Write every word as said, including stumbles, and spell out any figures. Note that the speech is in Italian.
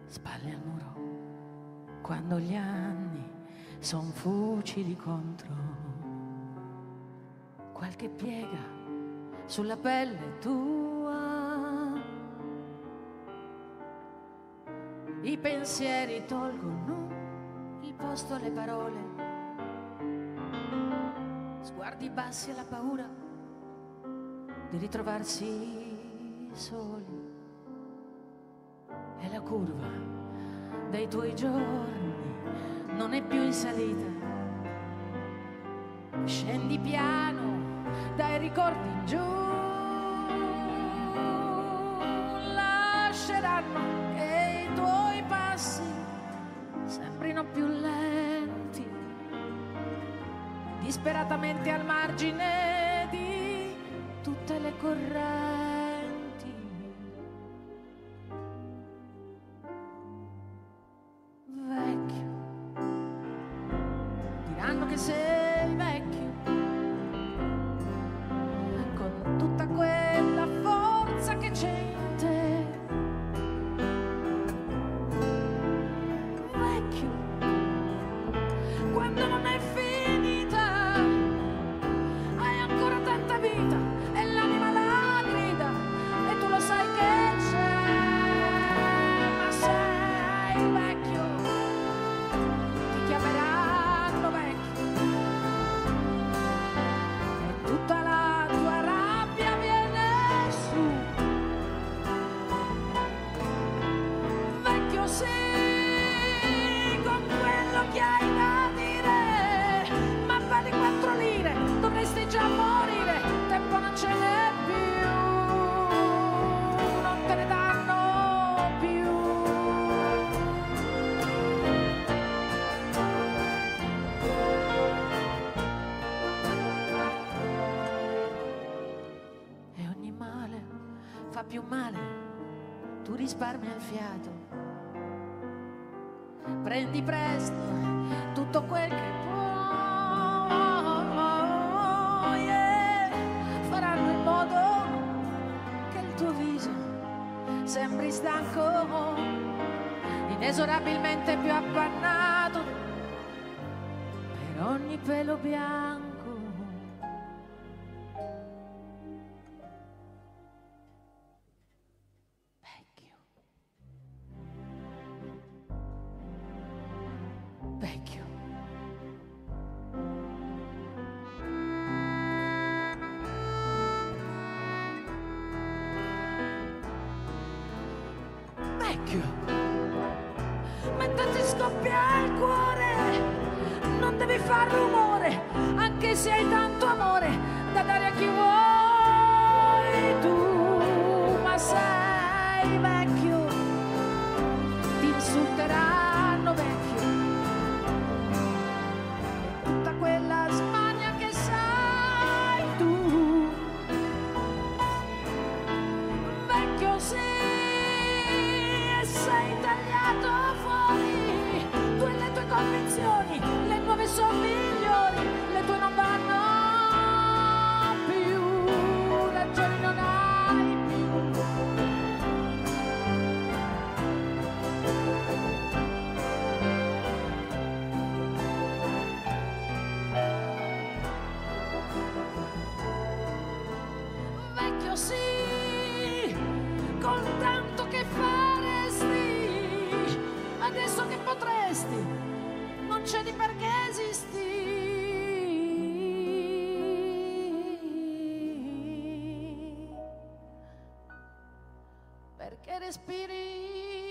spalle al muro, quando gli anni son fucili contro, qualche piega sulla pelle tua, i pensieri tolgono il posto alle parole, sguardi bassi e la paura di ritrovarsi soli. E la curva dei tuoi giorni non è più in salita, scendi piano dai ricordi in giù, lasceranno che i tuoi passi sembrino più lenti, disperatamente al margine di tutte le correnti. Che sei vecchio, con tutta quella forza che c'è in te, vecchio, quando non è finita, hai ancora tanta vita e l'anima la grida e tu lo sai che c'è, ma sei vecchio, ti chiameranno vecchio. Dovresti già morire, tempo non ce n'è più, non te ne danno più. E ogni male fa più male, tu risparmi il fiato, prendi presto tutto quel che puoi. Sembri stanco, inesorabilmente più appannato per ogni pelo bianco. Vecchio, vecchio. Vecchio, mentre ti scoppia il cuore, non devi far rumore, anche se hai tanto amore da dare a chi vuoi tu, ma sei vecchio, ti insulteranno vecchio, e tutta quella smania che sai tu, vecchio sei. Sei tagliato fuori, tu e le tue convinzioni, le nuove sono migliori, le tue non vanno più, ragioni non hai più. Vecchio sì, con tanto che fare. Adesso che potresti, non c'è di perché esisti, perché respiri